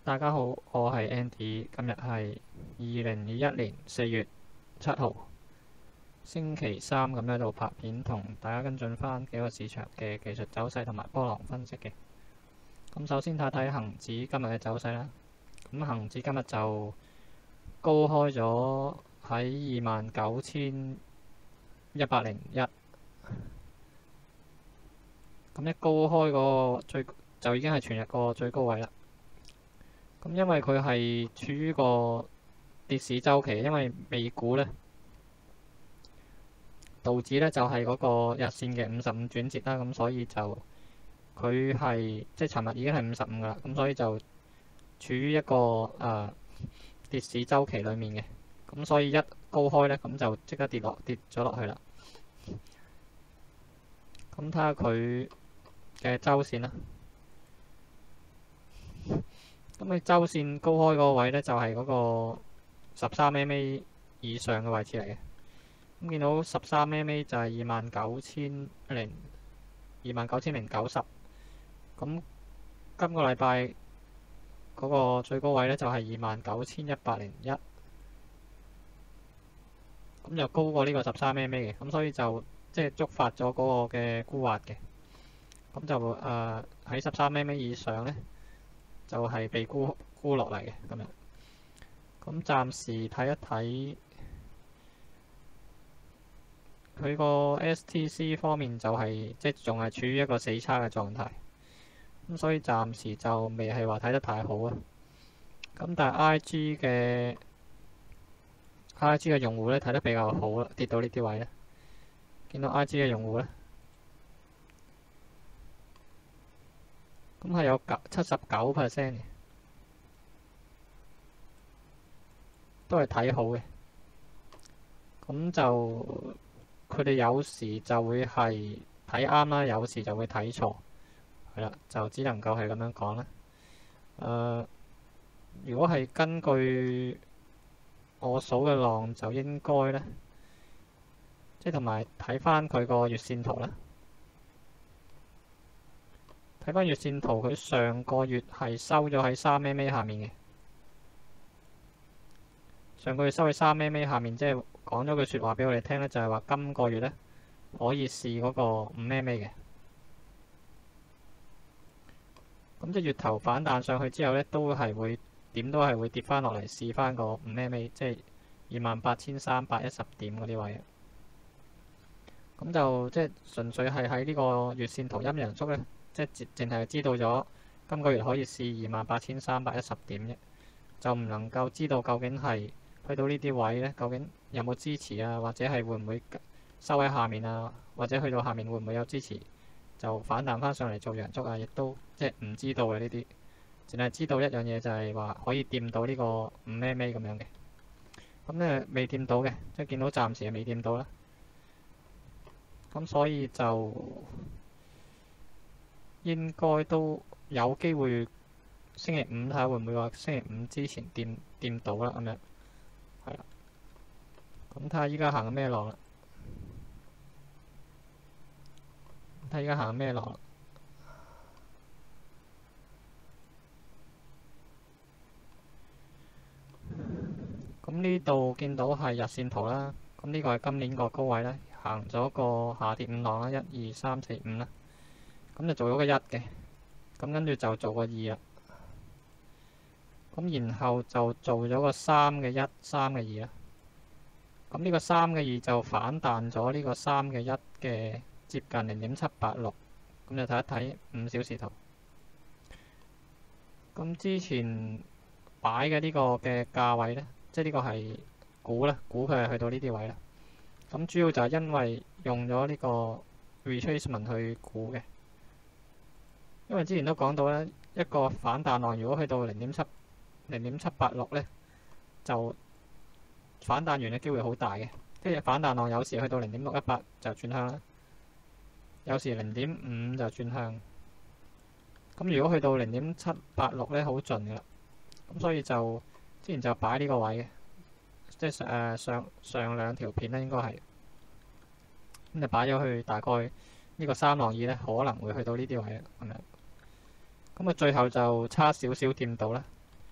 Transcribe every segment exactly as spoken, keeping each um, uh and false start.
大家好，我係 Andy，今日係二零二一年四月七號，星期三咁喺度拍片，同大家跟進翻幾個市場嘅技術走勢同埋波浪分析嘅。咁首先睇睇恒指今日嘅走勢啦。咁恒指今日就高開咗喺二萬九千一百零一，咁一高開個最就已經係全日個最高位啦。咁因為佢係處於個跌市周期，因為美股咧，道指咧就係嗰個日線嘅五十五轉折啦，咁所以就佢係即係尋日已經係五十五噶啦，咁所以就處於一個誒、呃、跌市周期裡面嘅，咁所以一高開咧，咁就即刻跌落跌咗落去啦。咁睇下佢嘅周線啦。咁你周線高開嗰個位咧，就係嗰個十三 mm 以上嘅位置嚟嘅。咁見到十三 mm 就係二萬九千零二萬九千零九十。咁今個禮拜嗰個最高位咧就係二萬九千一百零一。咁就高過呢個十三 mm 嘅，咁所以就即係觸發咗嗰個嘅沽壓嘅。咁就誒喺十三 mm 以上咧，就係被沽沽落嚟嘅咁樣。咁暫時睇一睇佢個 S T C 方面，就係即係仲係處於一個死叉嘅狀態。咁所以暫時就未係話睇得太好啊。咁但係 I G 嘅 I G 嘅用戶咧睇得比較好啦，跌到呢啲位咧，見到 I G 嘅用戶咧，咁係有七十九 percent 嘅，都係睇好嘅。咁就佢哋有時就會係睇啱啦，有時就會睇錯，係啦，就只能夠係咁樣講啦。誒、呃，如果係根據我數嘅浪，就應該咧，即係同埋睇翻佢個月線圖啦。睇翻月線圖，佢上個月係收咗喺三 mm 下面嘅。上個月收喺三 mm 下面，即係講咗句説話俾我哋聽咧，就係話今個月咧可以試嗰個五 mm 嘅。咁即係月頭反彈上去之後咧，都係會點都係會跌翻落嚟試翻個五 mm，即係二萬八千三百一十點嗰啲位。咁就即係純粹係喺呢個月線圖陰陽燭咧。即係淨係知道咗今個月可以試二萬八千三百一十點啫，就唔能夠知道究竟係去到呢啲位咧，究竟有冇支持啊，或者係會唔會收喺下面啊，或者去到下面會唔會有支持就反彈翻上嚟做陽燭啊，亦都即係唔知道嘅呢啲，淨係知道一樣嘢就係話可以掂到呢個五 mm 咁樣嘅，咁咧未掂到嘅，即係見到暫時係未掂到啦，咁所以就應該都有機會星期五睇下會唔會話星期五之前掂掂到啦，咁樣係啦。咁睇下依家行緊咩浪啦？睇下依家行緊咩浪啦？咁呢度見到係日線圖啦。咁呢個係今年個高位啦，行咗個下跌五浪啦，一二三四五啦。咁就做咗個一嘅，咁跟住就做個二啦，咁然後就做咗個三嘅一、三嘅二啦。咁呢個三嘅二就反彈咗呢個三嘅一嘅接近零點七八六，咁就睇一睇五小時圖。咁之前擺嘅呢個嘅價位咧，即係呢個係估啦，估佢係去到呢啲位啦。咁主要就係因為用咗呢個 retracement 去估嘅。因為之前都講到咧，一個反彈浪如果去到零點七零點七八六咧，就反彈完嘅機會好大嘅。即係反彈浪有時去到零點六一八就轉向啦，有時零點五就轉向。咁如果去到零點七八六咧，好盡㗎啦。咁所以就之前就擺呢個位嘅，即係誒、呃、上上兩條片咧應該係咁就擺咗去大概呢個三浪二咧，可能會去到呢啲位啦，咁樣。咁啊，最後就差少少掂到啦。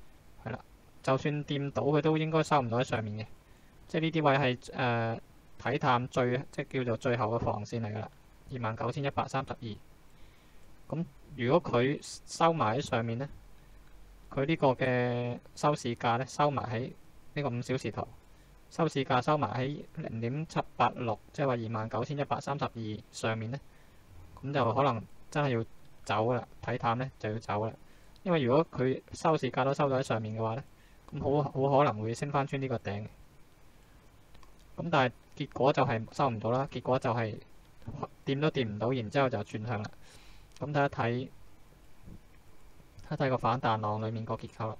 就算掂到佢都應該收唔到喺上面嘅。即係呢啲位係誒睇淡最即係叫做最後嘅防線嚟㗎啦，二萬九千一百三十二。咁如果佢收埋喺上面呢，佢呢個嘅收市價呢，收埋喺呢個五小時圖收市價收埋喺零點七八六，即係話二萬九千一百三十二上面呢，咁就可能真係要走啦。睇淡呢就要走啦，因為如果佢收市價都收到喺上面嘅話呢，咁好好可能會升翻穿呢個頂。咁但係結果就係收唔到啦，結果就係掂都掂唔到，然之後就轉向啦。咁睇一睇睇睇個反彈浪裡面個結構啦。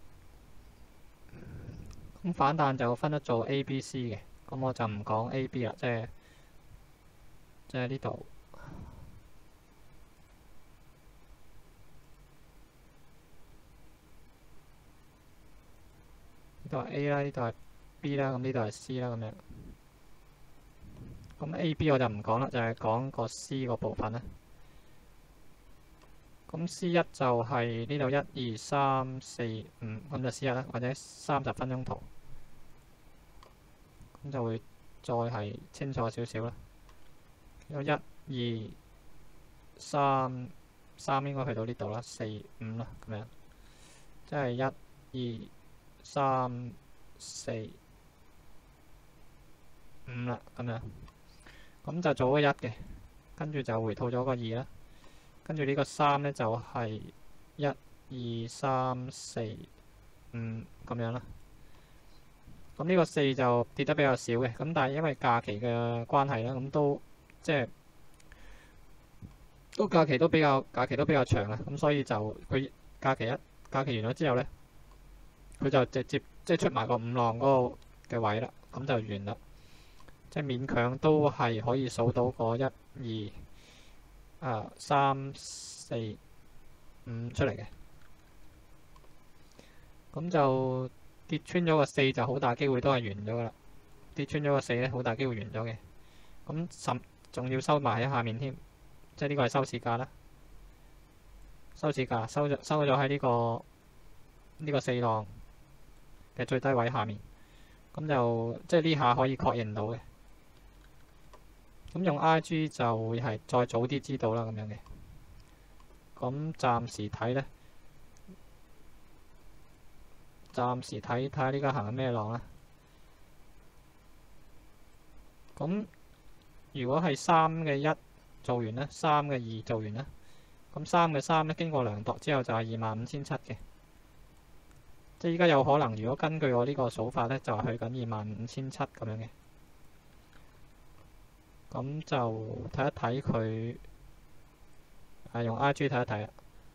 咁反彈就分得做 A、B、C 嘅，咁我就唔講 A、B 啦，即係即係呢度呢度係 A 啦，呢度係 B 啦，咁呢度係 C 啦，咁樣。咁 A、B 我就唔講啦，就係講個 C 個部分啦。咁 C 一就係呢度一二三四五，咁就 C 一啦，或者三十分鐘圖，咁就會再係清楚少少啦。有一二三三應該去到呢度啦，四五啦，咁樣，即係一二三四五啦，咁樣，咁就做咗一嘅，跟住就回吐咗個二啦。跟住呢個三呢，就係一二三四五咁樣啦。咁呢個四就跌得比較少嘅，咁但係因為假期嘅關係啦，咁都即係都假期都比較假期都比較長啊，咁所以就佢假期一假期完咗之後呢，佢就直接即係出埋個五浪嗰個嘅位啦，咁就完啦。即係勉強都係可以數到個一二。啊，三四五出嚟嘅，咁就跌穿咗個四就好大機會都係完咗噶啦。跌穿咗個四咧，好大機會完咗嘅。咁甚仲要收埋喺下面添，即係呢個係收市價啦。收市價收咗收咗喺呢個呢個四浪嘅最低位下面，咁就即係呢下可以確認到嘅。咁用 I G 就會係再早啲知道啦，咁樣嘅。咁暫時睇呢，暫時睇睇下呢家行緊咩浪啦。咁如果係三嘅一做完呢，三嘅二做完呢，咁三嘅三呢經過量度之後就係二萬五千七嘅。即係依家有可能，如果根據我呢個數法呢，就係去緊二萬五千七咁樣嘅。咁就睇一睇佢，係用 I G 睇一睇啦。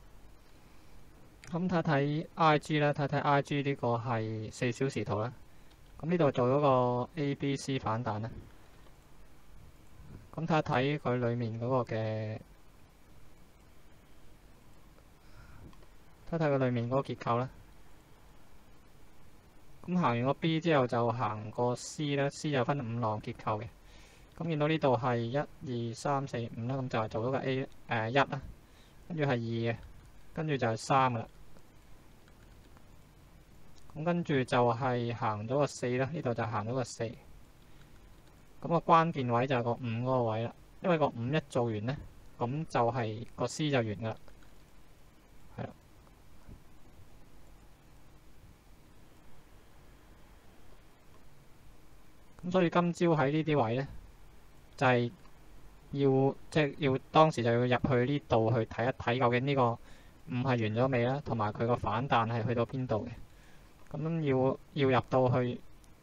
咁睇睇 I G 啦，睇睇 I G 呢個係四小時圖啦。咁呢度做咗個 A、B、C 反彈啦。咁睇一睇佢裡面嗰個嘅，睇睇佢裡面嗰個結構啦。咁行完個 B 之後就行個 C 啦 ，C 就分五浪結構嘅。咁見到呢度係一二三四五啦，咁就係做到個 A 誒一啦，跟住係二嘅，跟住就係三啦。咁跟住就係行咗個四啦，呢度就行咗個四。咁個關鍵位就係個五嗰個位啦，因為個五一做完呢，咁就係個 C 就完噶啦，係啦。咁所以今朝喺呢啲位呢，就係要即係要當時就要入去呢度去睇一睇，究竟呢個五係完咗未啦，同埋佢個反彈係去到邊度嘅。咁要要入到去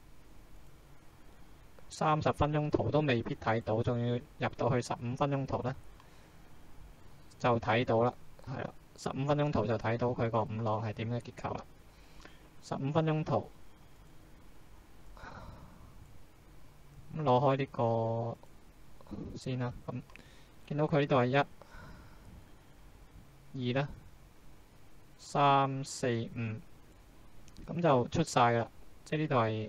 三十分鐘圖都未必睇到，仲要入到去十五分鐘圖呢，就睇到啦，係啦，十五分鐘圖就睇到佢個五浪係點嘅結構啦。十五分鐘圖咁攞開呢個先啦，咁見到佢呢度係一、二啦、三、四、五，咁就出晒噶啦，即係呢度係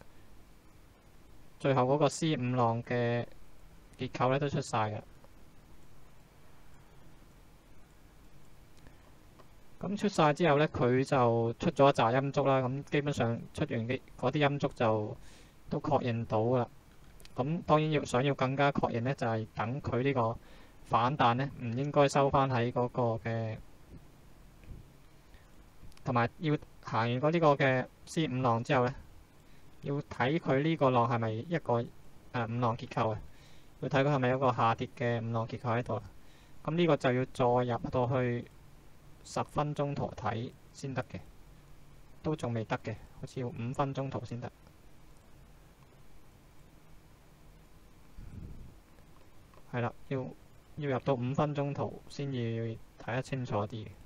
最後嗰個 C 五浪嘅結構咧都出晒噶。 咁出晒之後呢，佢就出咗一紮陰燭啦。咁基本上出完嘅嗰啲陰燭就都確認到噶啦。咁當然要想要更加確認呢，就係等佢呢個反彈呢，唔應該收翻喺嗰個嘅，同埋要行完嗰呢個嘅 C 五浪之後呢，要睇佢呢個浪係咪一個誒、呃、五浪結構嘅，要睇佢係咪有一個下跌嘅五浪結構喺度。咁呢個就要再入到去十分鐘圖睇先得嘅，都仲未得嘅，好似要五分鐘圖先得。係啦，要要入到五分鐘圖先至睇得清楚啲嘅，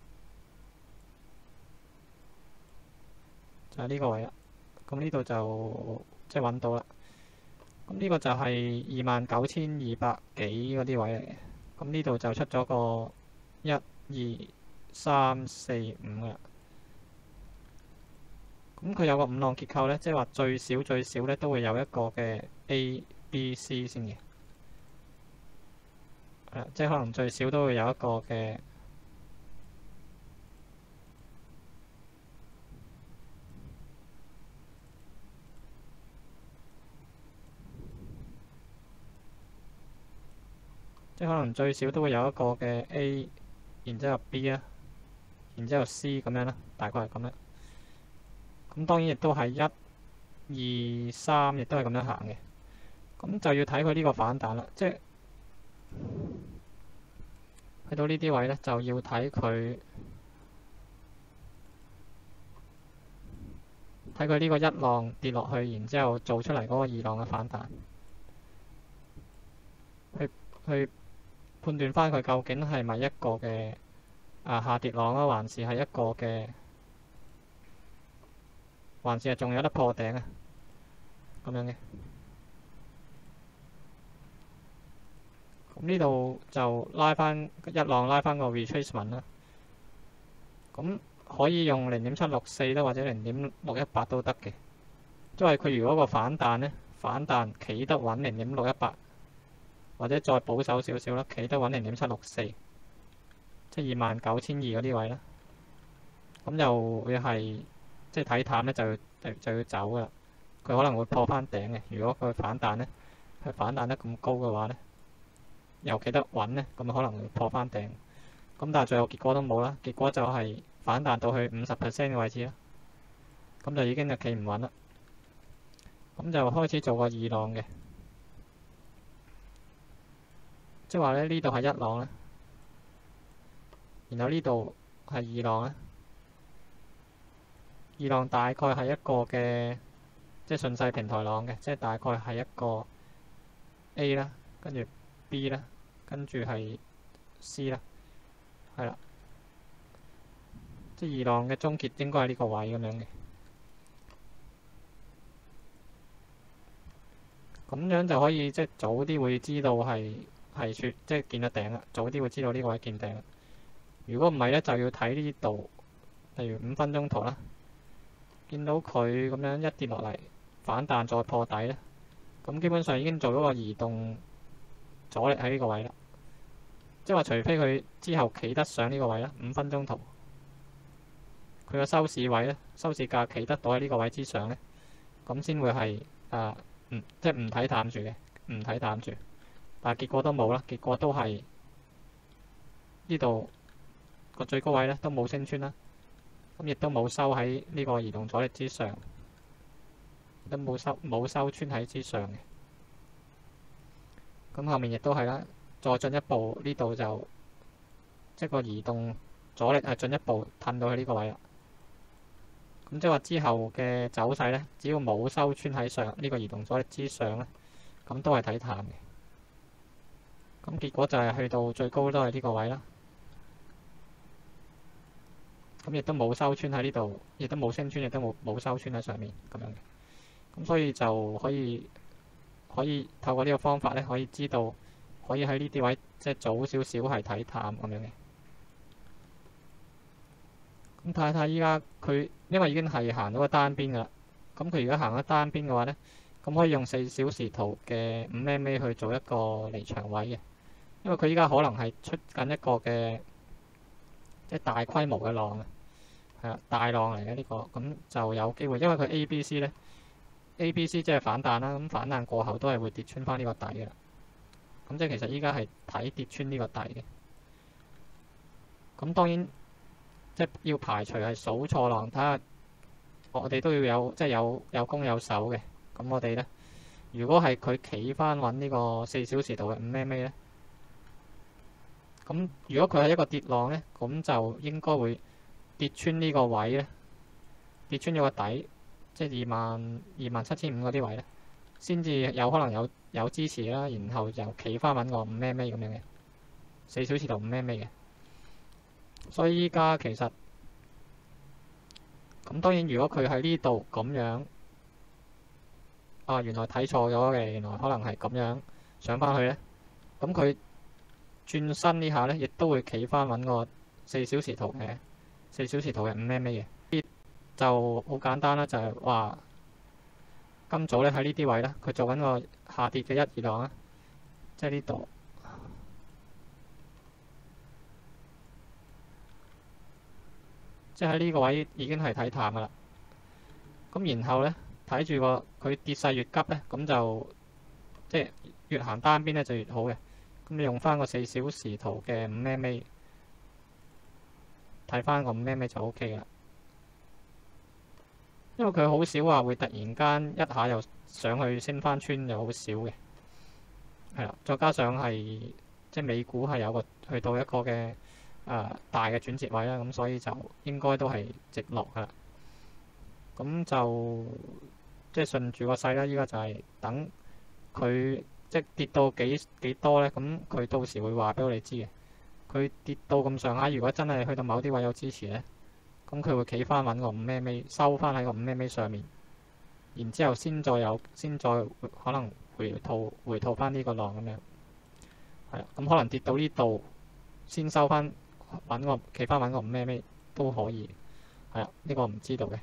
就係呢個位啦。咁呢度就即係揾到啦。咁呢個就係二萬九千二百幾嗰啲位嚟嘅。咁呢度就出咗個一二三四五嘅。咁佢有個五浪結構呢，即係話最少最少呢都會有一個嘅 A、B、C 先嘅。即係可能最少都會有一個嘅，即係可能最少都會有一個嘅 A，然之後 B 啊，然之後 C 咁樣啦，大概係咁樣。咁當然亦都係一、二、三，亦都係咁樣行嘅。咁就要睇佢呢個反彈啦，即係。去到呢啲位呢，就要睇佢睇佢呢個一浪跌落去，然之後做出嚟嗰個二浪嘅反彈，去去判斷翻佢究竟係咪一個嘅啊下跌浪啊，還是係一個嘅，還是係仲有得破頂啊咁樣嘅。咁呢度就拉翻一浪，拉翻個 retracement 啦。咁可以用零點七六四啦，或者零點六一八都得嘅。因為佢如果個反彈呢，反彈企得穩零點六一八，或者再保守少少啦，企得穩零點七六四，即係二萬九千二嗰啲位啦。咁又會係即係睇淡呢，就要就，就要走噶啦。佢可能會破翻頂嘅。如果佢反彈呢，佢反彈得咁高嘅話呢，又企得穩呢，咁可能會破翻頂。咁但係最後結果都冇啦，結果就係反彈到去五十 percent 嘅位置啦。咁就已經就企唔穩啦。咁就開始做個二浪嘅，即係話咧呢度係一浪咧，然後呢度係二浪咧。二浪大概係一個嘅，即係順勢平台浪嘅，即係大概係一個 A 啦，跟住 B 啦，跟住係 C 啦，係啦，即係二浪嘅終結應該係呢個位咁樣嘅。咁樣就可以即係早啲會知道係係處即係見到頂啦，早啲會知道呢個位見頂啦。如果唔係咧，就要睇呢度，例如五分鐘圖啦，見到佢咁樣一跌落嚟反彈再破底咧，咁基本上已經做咗個移動阻力喺呢個位啦。即係話，除非佢之後企得上呢個位啦，五分鐘圖佢個收市位咧，收市價企得到喺呢個位之上咧，咁先會係啊。嗯，即係唔睇淡住嘅，唔睇淡住，但係結果都冇啦，結果都係呢度個最高位咧都冇升穿啦，咁亦都冇收喺呢個移動阻力之上，都冇收冇收穿喺之上嘅。咁後面亦都係啦，再進一步呢度就即係個移動阻力係進一步褪到去呢個位啦。咁即係話之後嘅走勢咧，只要冇收穿喺上呢個移動阻力之上咧，咁都係睇淡嘅。咁結果就係去到最高都係呢個位啦。咁亦都冇收穿喺呢度，亦都冇升穿，亦都冇冇收穿喺上面咁樣嘅。咁所以就可以可以透過呢個方法咧，可以知道可以喺呢啲位即係早少少係睇淡咁樣嘅。咁睇睇依家佢，因為已經係行到個單邊噶啦。咁佢如果行咗單邊嘅話咧，咁可以用四小時圖嘅五 M A 去做一個離場位嘅。因為佢依家可能係出緊一個嘅即係大規模嘅浪啊，係啊，大浪嚟嘅呢個，咁就有機會，因為佢 A B C 咧，A B C 即係反彈啦，咁反彈過後都係會跌穿翻呢個底嘅，咁即係其實依家係睇跌穿呢個底嘅，咁當然即係要排除係數錯浪，睇下我哋都要有即係有有攻有守嘅，咁我哋咧。如果係佢企翻穩呢個四小時圖嘅五 M A 咧，咁如果佢係一個跌浪咧，咁就應該會跌穿呢個位咧，跌穿咗個底，即係二萬二萬七千五嗰啲位咧，先至有可能有有支持啦，然後就企翻穩個五 M A 咁樣嘅四小時圖五 M A 嘅。所以依家其實咁當然，如果佢喺呢度咁樣。啊！原來睇錯咗嘅，原來可能係咁樣上翻去咧。咁佢轉身呢下咧，亦都會企翻揾個四小時圖嘅四小時圖嘅五 M A 嘅。就好簡單啦，就係話今早咧喺呢啲位咧，佢做緊個下跌嘅一二浪啦，即係呢度，即係喺呢個位已經係睇淡噶啦。咁然後咧。睇住個佢跌勢越急咧，咁就即係越行單邊咧就越好嘅。咁你用翻個四小時圖嘅五 M A 睇翻個五 M A 就 O K 啦。因為佢好少話會突然間一下又上去升翻穿，又好少嘅。係啦，再加上係即係美股係有個去到一個嘅誒、呃、大嘅轉折位啦，咁所以就應該都係直落噶啦。咁就即係順住個勢啦，依家就係等佢即係跌到幾幾多咧，咁佢到時會話俾我哋知嘅。佢跌到咁上下，如果真係去到某啲位有支持咧，咁佢會企翻穩個五 M A，收翻喺個五 M A 上面，然之後先再有，先再可能回吐回吐翻呢個浪咁樣。係啊，咁可能跌到呢度先收翻穩個企翻穩個五 M A 都可以。係啊，呢個唔知道嘅。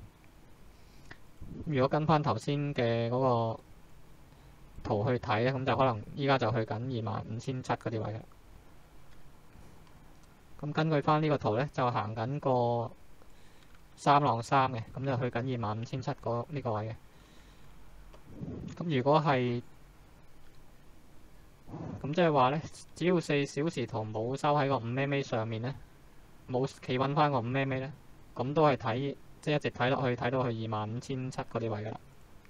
如果跟翻頭先嘅嗰個圖去睇咧，咁就可能依家就去緊二萬五千七嗰啲位啦。咁根據翻呢個圖咧，就行緊個三浪三嘅，咁就去緊二萬五千七嗰呢個位嘅。咁如果係咁，即係話咧，只要四小時圖冇收喺個五 M A 上面咧，冇企穩翻個五 M A 咧，咁都係睇。即係一直睇落去，睇到去二萬五千七嗰啲位噶啦。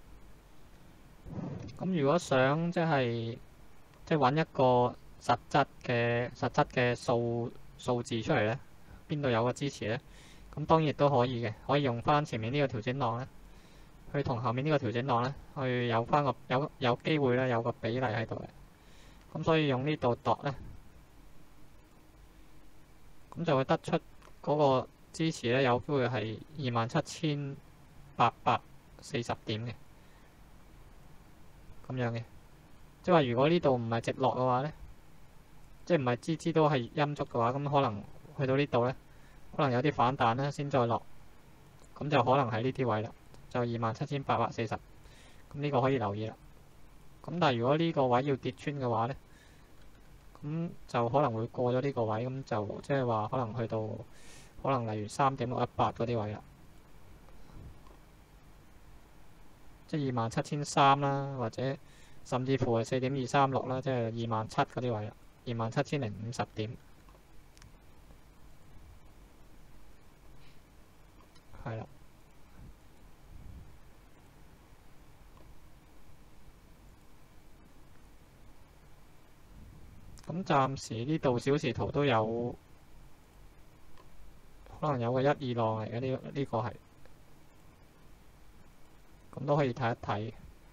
咁如果想即係即係揾一個實質嘅實質嘅數數字出嚟咧，邊度有個支持咧？咁當然亦都可以嘅，可以用翻前面呢個調整浪咧，去同後面呢個調整浪咧，去有翻個有有機會咧，有個比例喺度嘅。咁所以用呢度度咧，咁就會得出嗰個。支持咧有機會係二萬七千八百四十點嘅咁樣嘅，即係話如果呢度唔係直落嘅話咧，即係唔係支支都係陰燭嘅話，咁可能去到呢度咧，可能有啲反彈咧先再落，咁就可能喺呢啲位啦，就二萬七千八百四十，咁呢個可以留意啦。咁但係如果呢個位要跌穿嘅話咧，咁就可能會過咗呢個位，咁就即係話可能去到。可能例如三點六一八嗰啲位啦，即係二萬七千三啦，或者甚至乎係四點二三六啦，即係二萬七嗰啲位啦，二萬七千零五十點，係啦。咁暫時呢度小時圖都有。可能有個一二浪嚟嘅，呢呢個係，咁都可以睇一睇，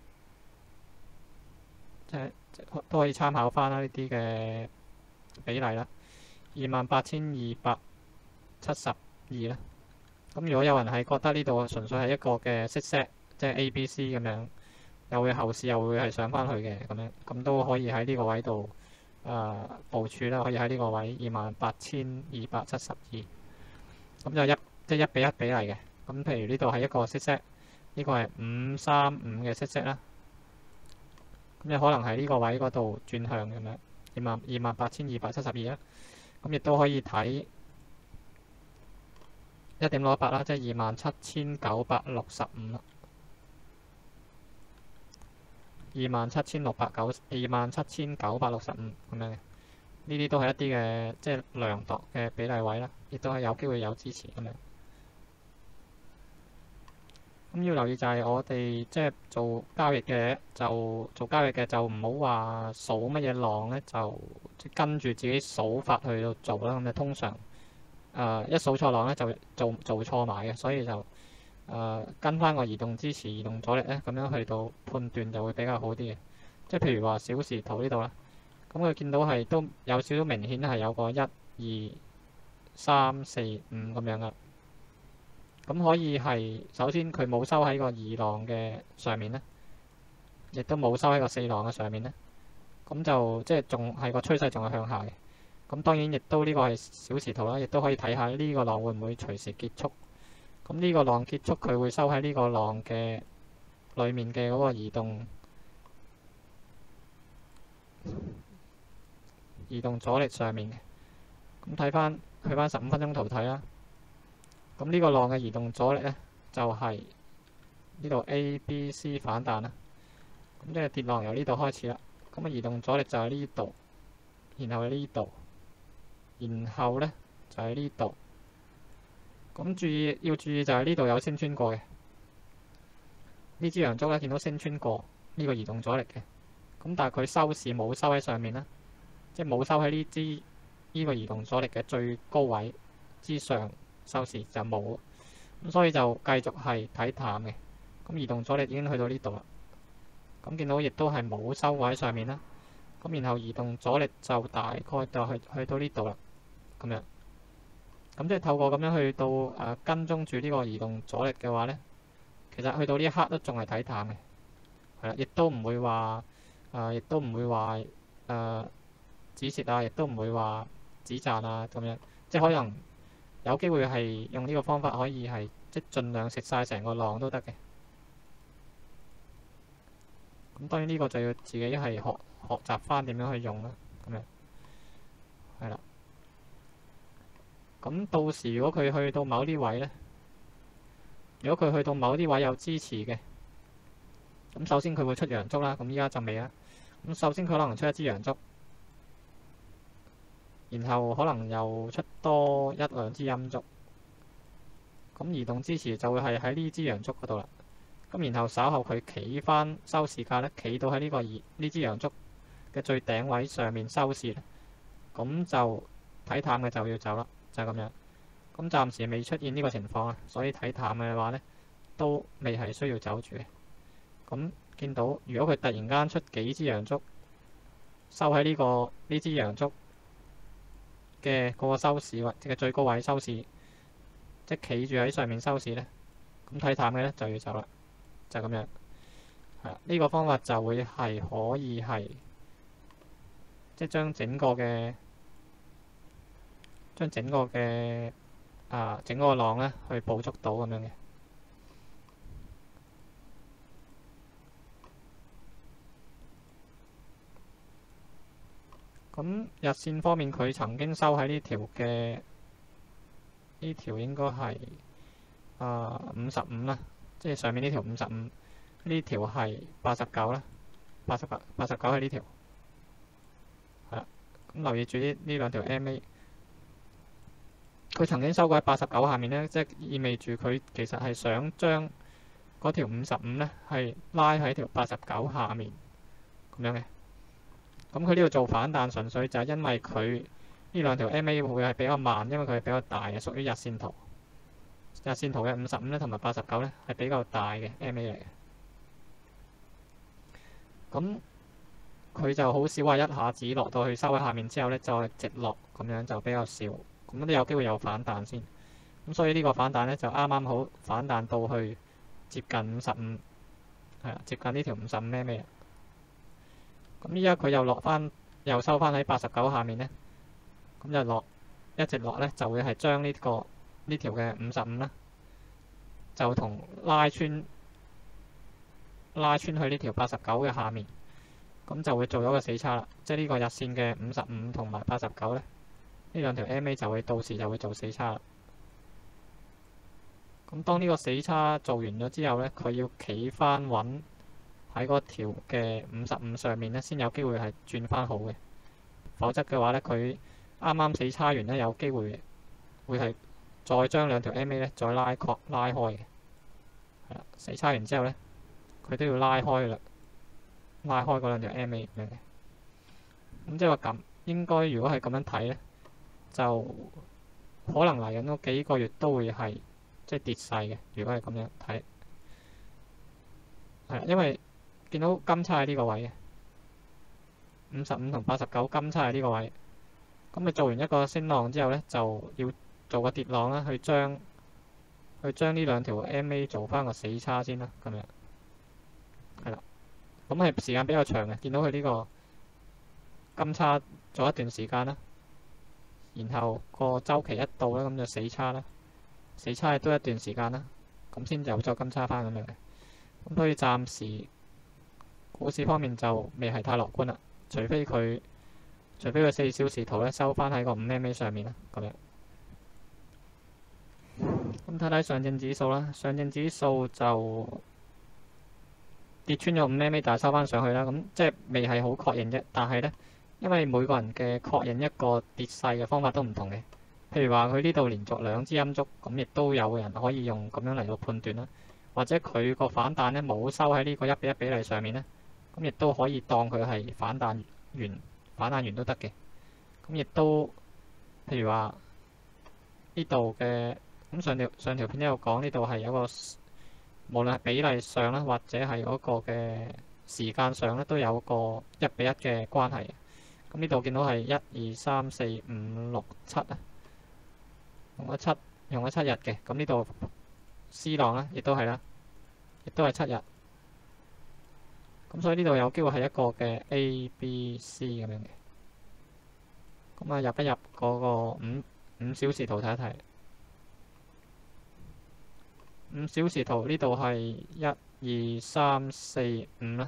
即係都可以參考翻啦呢啲嘅比例啦，二萬八千二百七十二啦。咁如果有人係覺得呢度純粹係一個嘅息 set，即係 A、B、C 咁樣，又會後市又會係上翻去嘅咁樣，咁都可以喺呢個位度誒部署啦，可以喺呢個位二萬八千二百七十二。咁就一即係一比一比例嘅。咁譬如呢度係一個息 set，呢個係五三五嘅息 set啦。咁你可能喺呢個位嗰度轉向咁樣，二萬二萬八千二百七十二啦。咁亦都可以睇一點六一八啦，即係二萬七千九百六十五啦，二萬七千六百九，二萬七千九百六十五咁樣嘅。呢啲都係一啲嘅即係量度嘅比例位啦，亦都係有機會有支持咁樣。咁要留意就係我哋即係做交易嘅，就做交易嘅就唔好話數乜嘢浪咧，就即跟住自己數法去到做啦。咁就通常誒、呃、一數錯浪咧就做做錯埋嘅，所以就誒、呃、跟翻個移動支持、移動阻力咧，咁樣去到判斷就會比較好啲嘅。即係譬如話小時圖呢度啦，咁佢見到係都有少少明顯係有個一、二、三、四、五咁樣噶。咁可以係首先佢冇收喺個二浪嘅上面咧，亦都冇收喺個四浪嘅上面咧。咁就即係仲係個趨勢仲係向下嘅。咁當然亦都呢個係小時圖啦，亦都可以睇下呢個浪會唔會隨時結束。咁呢個浪結束佢會收喺呢個浪嘅裡面嘅嗰個移動移動阻力上面嘅。咁睇翻去翻十五分鐘圖睇啦。咁呢個浪嘅移動阻力咧，就係呢度 A、B、C 反彈啦。咁即係跌浪由呢度開始啦。咁啊，移動阻力就喺呢度，然後喺呢度，然後咧就喺呢度。咁注意要注意就係呢度有升穿過嘅，呢支陽燭咧見到升穿過呢個移動阻力嘅。咁但係佢收市冇收喺上面啦，即係冇收喺呢支呢個移動阻力嘅最高位之上。收市就冇，咁所以就繼續係睇淡嘅。咁移動阻力已經去到呢度啦，咁見到亦都係冇收喺上面啦。咁然後移動阻力就大概就去去到呢度啦，咁樣。咁即係透過咁樣去到誒、呃、跟蹤住呢個移動阻力嘅話咧，其實去到呢一刻都仲係睇淡嘅，係啦，亦都唔會話誒，亦、呃、都唔會話誒止蝕啊，亦都唔會話止賺啊咁樣，即係可能。有機會係用呢個方法可以係即係盡量食晒成個浪都得嘅。咁當然呢個就要自己係學學習翻點樣去用啦。咁樣係啦。咁到時如果佢去到某啲位咧，如果佢去到某啲位有支持嘅，咁首先佢會出陽燭啦。咁依家就未啦。咁首先佢可能出一支陽燭。然後可能又出多一兩支陰燭，咁移動支持就會係喺呢支陽燭嗰度啦。咁然後稍後佢企翻收市價咧，企到喺呢個呢支陽燭嘅最頂位上面收市咧，咁就睇淡嘅就要走啦，就係咁樣。咁暫時未出現呢個情況啊，所以睇淡嘅話咧，都未係需要走住嘅。咁見到如果佢突然間出幾支陽燭，收喺呢個呢支陽燭嘅嗰個收市或者嘅最高位收市，即係企住喺上面收市咧，咁睇淡嘅咧就要走啦，就係咁樣。係啦，呢個方法就會係可以係即係將整個嘅將整個嘅啊整個浪咧去捕捉到咁樣嘅。咁日線方面，佢曾經收喺呢條嘅呢條應該係啊五十五啦，即係上面呢條五十五，呢條係八十九啦，八十八八十九係呢條，係啦。咁留意住呢呢兩條 M A， 佢曾經收過喺八十九下面咧，即係意味住佢其實係想將嗰條五十五咧係拉喺條八十九下面咁樣嘅。咁佢呢度做反彈，純粹就係因為佢呢兩條 M A 會係比較慢，因為佢係比較大嘅，屬於日線圖。日線圖嘅五十五咧同埋八十九咧係比較大嘅 M A 嚟嘅。咁佢就好少話一下子落到去收喺下面之後咧，就係直落咁樣就比較少。咁都有機會有反彈先。咁所以呢個反彈咧就啱啱好反彈到去接近五十五，係啊，接近呢條五十五 M A。咁依家佢又落翻，又收翻喺八十九下面咧，咁就落一直落咧，就會係將呢個呢條嘅五十五啦，就同拉穿拉穿去呢條八十九嘅下面，咁就會做咗個死叉啦。即係呢個日線嘅五十五同埋八十九咧，呢兩條 M A 就會到時就會做死叉啦。 咁當呢個死叉做完咗之後咧，佢要企翻穩喺嗰條嘅五十五上面咧，先有機會係轉翻好嘅。否則嘅話咧，佢啱啱死叉完咧，有機會會係再將兩條 M A 咧再拉擴拉開嘅。係啦，死叉完之後咧，佢都要拉開啦，拉開嗰兩條 M A 咁樣嘅。咁即係話咁，應該如果係咁樣睇咧，就可能嚟緊嗰幾個月都會係即係跌勢嘅。如果係咁樣睇，係啦，因為見到金叉喺呢個位嘅五十五同八十九，金叉喺呢個位。咁你做完一個升浪之後咧，就要做個跌浪啦，去將去將呢兩條 M A 做翻個死叉先啦，咁樣係啦。咁係時間比較長嘅，見到佢呢個金叉做一段時間啦，然後個週期一到啦，咁就死叉啦，死叉亦都一段時間啦，咁先有咗金叉翻咁樣嘅。咁所以暫時股市方面就未係太樂觀啦，除非佢。除非佢四小時圖咧收翻喺個五 M A 上面啦，咁樣。咁睇睇上證指數啦，上證指數就跌穿咗五 M A，但係收翻上去啦。咁即係未係好確認啫。但係咧，因為每個人嘅確認一個跌勢嘅方法都唔同嘅。譬如話佢呢度連續兩支陰燭，咁亦都有人可以用咁樣嚟到判斷啦。或者佢個反彈咧冇收喺呢個一比一比例上面咧，咁亦都可以當佢係反彈完。反彈完都得嘅，咁亦都譬如話呢度嘅咁上條上條片都有講，呢度係有一個無論係比例上啦，或者係嗰個嘅時間上咧，都有個一比一嘅關係。咁呢度見到係一二三四五六七啊，用咗七用咗七日嘅。咁呢度 C 浪咧，亦都係啦，亦都係七日。咁所以呢度有機會係一個嘅 A、B、C 咁樣嘅。咁啊，入一入嗰個五五小時圖睇一睇。五小時圖呢度係一二三四五啦。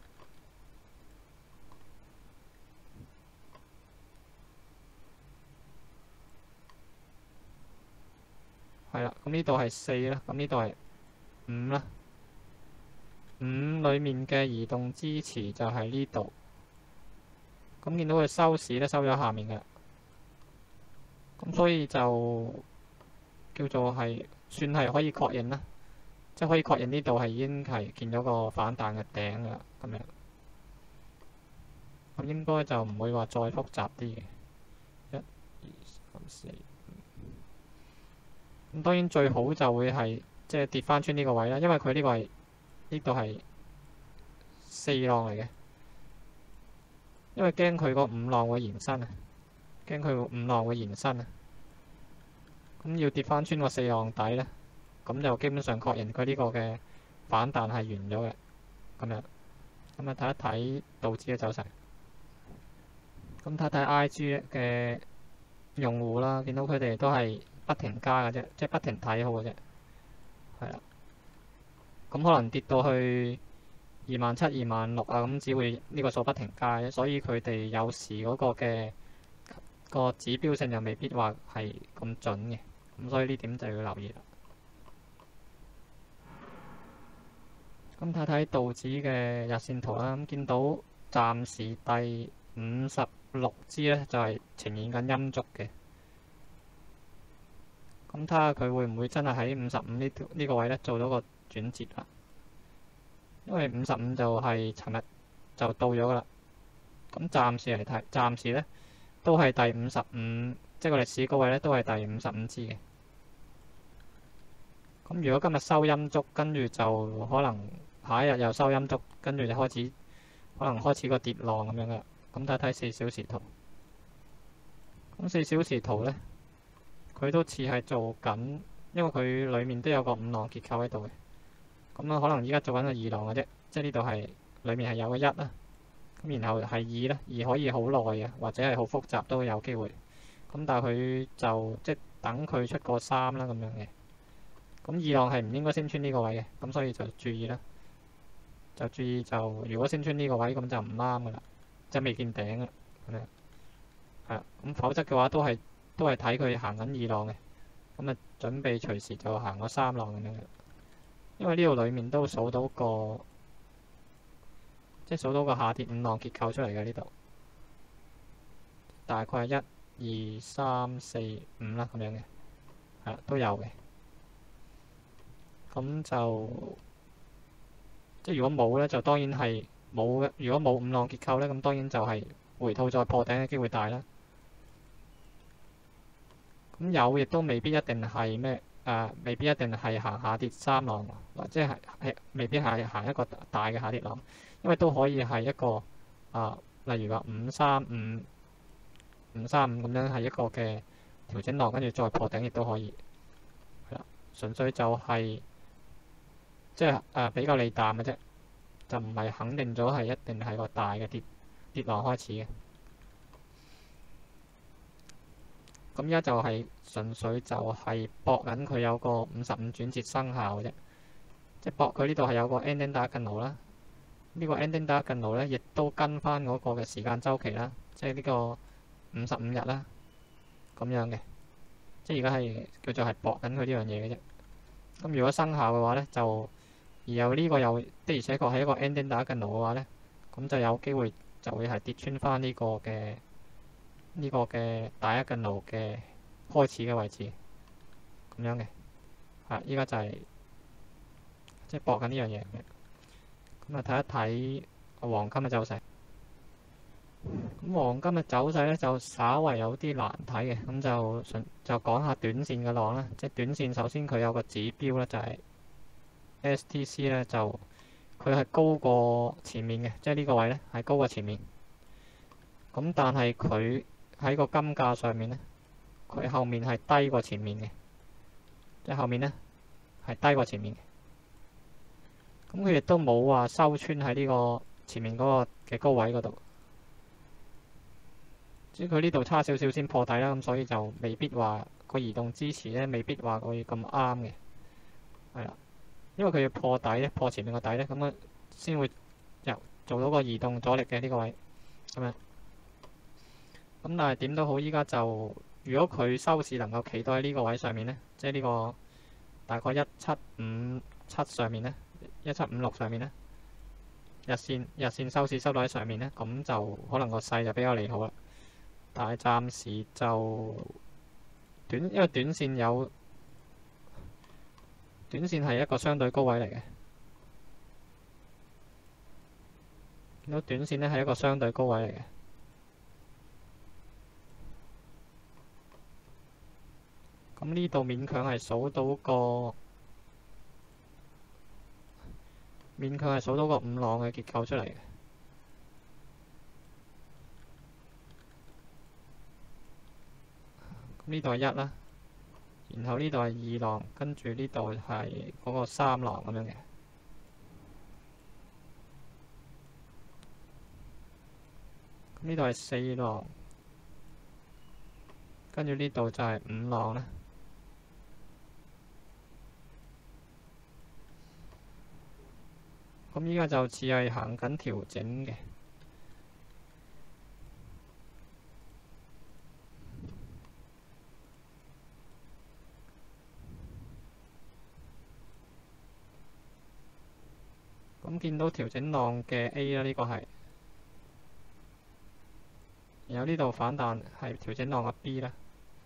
係啦，咁呢度係四啦，咁呢度係五啦。五裏面嘅移動支持就係呢度，咁見到佢收市咧收咗下面嘅，咁所以就叫做係算係可以確認啦，即係可以確認呢度係已經係見咗個反彈嘅頂噶啦，咁樣，咁應該就唔會話再複雜啲嘅，一、二、三、四、五，咁當然最好就會係即係跌翻穿呢個位啦，因為佢呢個係。呢度係四浪嚟嘅，因為驚佢個五浪會延伸啊，驚佢五浪會延伸啊，咁要跌翻穿個四浪底咧，咁就基本上確認佢呢個嘅反彈係完咗嘅，咁樣，咁啊睇一睇道指嘅走勢，咁睇睇 I G 嘅用戶啦，見到佢哋都係不停加嘅啫，即係不停睇好嘅啫，係啦。咁可能跌到去二萬七、二萬六啊，咁只會呢個數不停加嘅，所以佢哋有時嗰個嘅個指標性又未必話係咁準嘅，咁所以呢點就要留意啦。咁睇睇道指嘅日線圖啦，咁見到暫時第五十六支咧就係呈現緊陰燭嘅，咁睇下佢會唔會真係喺五十五呢條呢個位咧做到個轉折啦，因為五十五就係尋日就到咗噶啦。咁暫時嚟睇，暫時咧都係第五十五，即係個歷史高位咧都係第五十五支嘅。咁如果今日收陰燭，跟住就可能下一日又收陰燭，跟住就開始可能開始個跌浪咁樣噶。咁睇睇四小時圖，咁四小時圖咧，佢都似係做緊，因為佢裡面都有個五浪結構喺度嘅。咁啊，可能依家做緊個二浪嘅啫，即係呢度係裡面係有個一啦，咁然後係二啦，二可以好耐嘅，或者係好複雜都有機會。咁但係佢就即係等佢出個三啦咁樣嘅。咁二浪係唔應該升穿呢個位嘅，咁所以就注意啦，就注意就如果升穿呢個位咁就唔啱噶啦，即係未見頂啊咁樣。係啦，咁否則嘅話都係都係睇佢行緊二浪嘅，咁啊準備隨時就行個三浪咁樣嘅。因為呢度裡面都數到個，即係數到個下跌五浪結構出嚟嘅呢度，大概係一、二、三、四、五啦咁樣嘅，係啦都有嘅。咁就即係如果冇咧，就當然係冇嘅。如果冇五浪結構咧，咁當然就係回吐再破頂嘅機會大啦。咁有亦都未必一定係咩誒，未必一定係行下跌三浪，或者係係未必係行一個大嘅下跌浪，因為都可以係一個啊、呃，例如話五三五、五三五咁樣係一個嘅調整浪，跟住再破頂亦都可以。係啦，純粹就係、是。即係誒、呃、比較利淡嘅啫，就唔係肯定咗係一定係個大嘅跌跌浪開始嘅。咁而家就係純粹就係搏緊佢有個五十五轉折生效嘅啫，即係搏佢呢度係有個 ending diagonal 啦。呢個 ending diagonal 咧，亦都跟翻嗰個嘅時間週期啦，即係呢個五十五日啦，咁樣嘅。即係而家係叫做係搏緊佢呢樣嘢嘅啫。咁如果生效嘅話咧，就而有呢個又的而且確係一個 ending diagonal嘅話咧，咁就有機會就會係跌穿翻呢個嘅呢個嘅 diagonal嘅開始嘅位置，咁樣嘅。啊，依家就係即係搏緊呢樣嘢嘅。咁啊，睇一睇黃金嘅走勢。咁黃金嘅走勢咧就稍為有啲難睇嘅，咁就順就講下短線嘅浪啦。即係短線首先佢有個指標咧就係、是。S T C 咧就佢係高過前面嘅，即係呢個位咧係高過前面。咁但係佢喺個金價上面咧，佢後面係低過前面嘅，即係後面咧係低過前面嘅。咁佢亦都冇話收穿喺呢個前面嗰個嘅高位嗰度，即係佢呢度差少少先破底啦。咁所以就未必話個移動支持咧，未必話會咁啱嘅，係啦。因為佢要破底咧，破前面個底咧，咁樣先會又做到個移動阻力嘅呢個位咁樣。咁但係點都好，依家就如果佢收市能夠企到喺呢個位上面咧，即係呢個大概一七五七上面咧，一七五六上面咧，日線日線收市收到喺上面咧，咁就可能個勢就比較利好啦。但係暫時就短，因為短線有。短線係一個相對高位嚟嘅，見到短線咧係一個相對高位嚟嘅。咁呢度勉強係數到個，勉強係數到個五浪嘅結構出嚟嘅。咁呢度係一啦。然後呢度係二浪，跟住呢度係嗰個三浪咁樣嘅。咁呢度係四浪，跟住呢度就係五浪啦。咁依家就似係行緊調整嘅。咁見到調整浪嘅 A 啦，呢個係，然後呢度反彈係調整浪嘅 B 啦。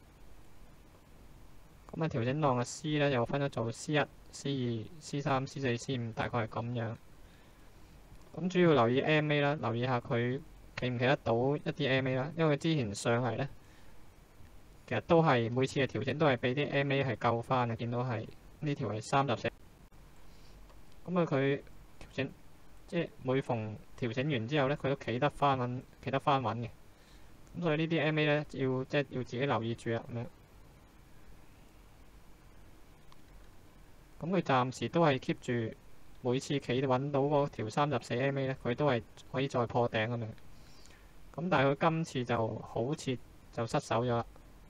咁啊，調整浪嘅 C 咧又分咗做 C 一、C 二、C 三、C 四、C 五，大概係咁樣。咁主要留意 M A 啦，留意下佢企唔企得到一啲 M A 啦，因為佢之前上嚟咧，其實都係每次嘅調整都係俾啲 M A 係救翻嘅，見到係呢條係三十四。咁啊，佢。即係每逢調整完之後咧，佢都企得翻穩，企得翻穩嘅。咁所以呢啲 M A 咧，要即係要自己留意住啊咁樣。咁佢暫時都係 keep 住每次企穩到嗰條三十四 M A 咧，佢都係可以再破頂咁樣。咁但係佢今次就好似就失手咗啦，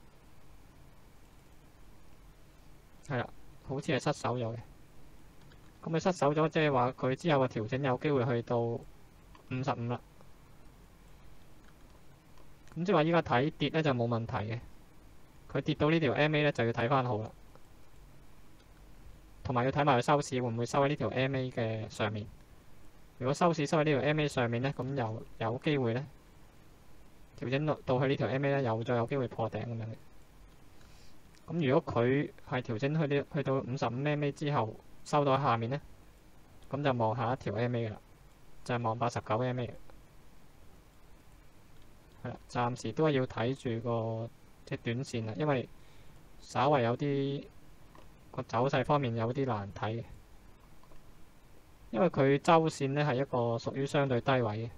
係啦，好似係失手咗嘅。咁佢失手咗，即係話佢之後嘅調整有機會去到五十五啦。咁即係話依家睇跌咧就冇問題嘅，佢跌到呢條 M A 咧就要睇翻好啦。 同埋要睇埋佢收市會唔會收喺呢條 M A 嘅上面。如果收市收喺呢條 M A 上面咧，咁又有機會咧調整到到去呢條 M A 咧，又再有機會破頂咁樣嘅。咁如果佢係調整去呢去到五十五 M A 之後收到喺下面咧，咁就望下一條 M A 嘅啦，就係望八十九 M A 嘅。係啦，暫時都係要睇住個即係短線啦，因為稍為有啲個走勢方面有啲難睇嘅，因為佢週線咧係一個屬於相對低位嘅，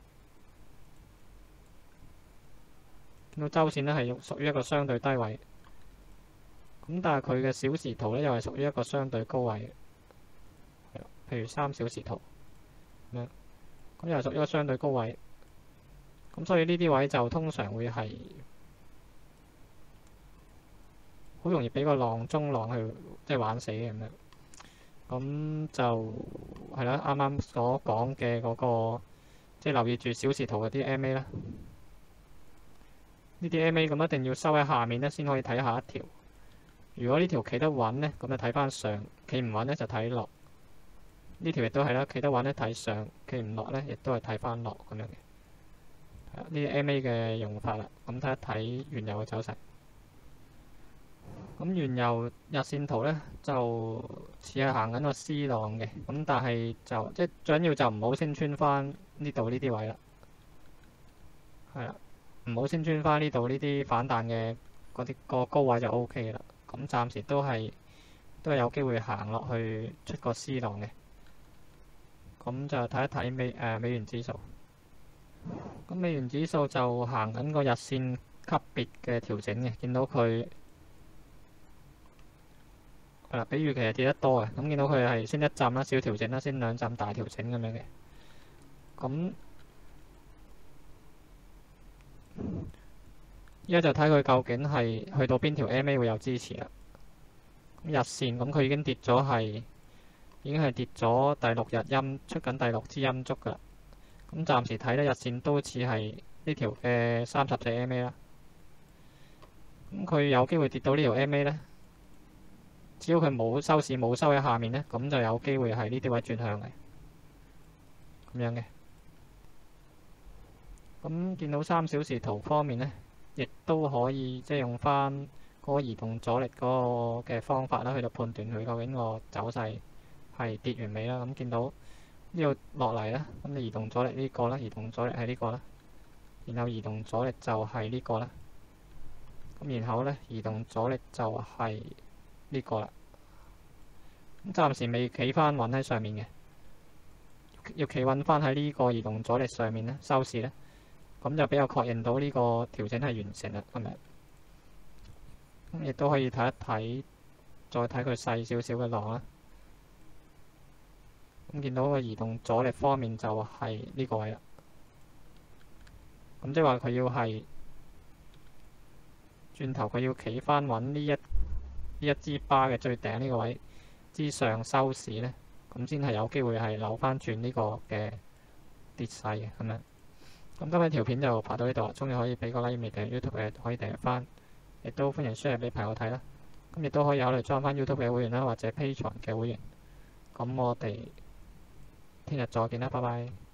見到週線咧係屬於一個相對低位，咁但係佢嘅小時圖咧又係屬於一個相對高位嘅，譬如三小時圖咁樣，咁又係屬於一個相對高位，咁所以呢啲位就通常會係好容易俾個浪中浪去即係玩死嘅咁樣。咁就係啦，啱啱所講嘅嗰個，即係留意住小時圖嗰啲 M A 啦。呢啲 M A 咁一定要收喺下面咧，先可以睇下一條。如果呢條企得穩咧，咁就睇翻上；企唔穩咧就睇落。呢條亦都係啦，企得穩咧睇上，企唔落咧亦都係睇翻落咁樣嘅。呢啲 M A 嘅用法啦，咁睇一睇原油嘅走勢。咁原油日線圖咧就似係行緊個 C 浪嘅，咁但係就即係最緊要就唔好升穿翻呢度呢啲位啦，係啦，唔好升穿翻呢度呢啲反彈嘅嗰啲個高位就 O K 啦。咁暫時都係都係有機會行落去出個 C 浪嘅。咁就睇一睇美誒、呃、美元指數，咁美元指數就行緊個日線級別嘅調整嘅，見到佢。係啦，比預期係跌得多嘅，咁見到佢係先一浸啦，小調整啦，先兩浸大調整咁樣嘅。咁依家就睇佢究竟係去到邊條 M A 會有支持啦。日線咁佢已經跌咗係，已經係跌咗第六日陰，出緊第六支陰燭噶啦。咁暫時睇咧，日線都似係呢條嘅三十四 M A 啦。咁佢有機會跌到呢條 M A 咧。只要佢冇收市冇收喺下面咧，咁就有機會係呢啲位轉向嘅，咁樣嘅。咁見到三小時圖方面咧，亦都可以即係用翻嗰個移動阻力嗰個嘅方法啦，去到判斷佢究竟個走勢係跌完未啦。咁見到呢度落嚟啦，咁你移動阻力呢個啦，移動阻力係呢個啦，然後移動阻力就係呢個啦，咁然後咧移動阻力就係呢個啦，咁暫時未企翻穩喺上面嘅，要企穩翻喺呢個移動阻力上面咧，收市咧，咁就比較確認到呢個調整係完成啦，係咪？咁亦都可以睇一睇，再睇佢細少少嘅浪啦。咁見到個移動阻力方面就係呢個位啦，咁即係話佢要係轉頭，佢要企翻穩呢一。呢一支巴嘅最頂呢個位之上收市咧，咁先係有機會係扭翻轉呢個嘅跌勢嘅咁樣。咁今日條片就拍到呢度啦，鍾意可以俾個 like，未訂閱 YouTube 嘅可以訂閱翻，亦都歡迎 share 俾朋友睇啦。咁亦都可以考慮裝翻 YouTube 嘅會員啦，或者 Patreon 嘅會員。咁我哋聽日再見啦，拜拜。